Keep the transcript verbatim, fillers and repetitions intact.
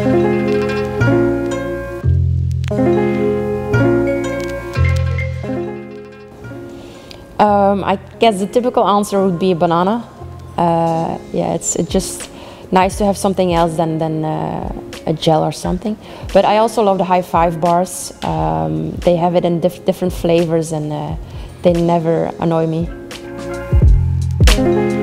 Um, I guess the typical answer would be a banana. Uh, yeah, it's, it's just nice to have something else than, than uh, a gel or something. But I also love the high five bars. Um, they have it in diff different flavors and uh, they never annoy me.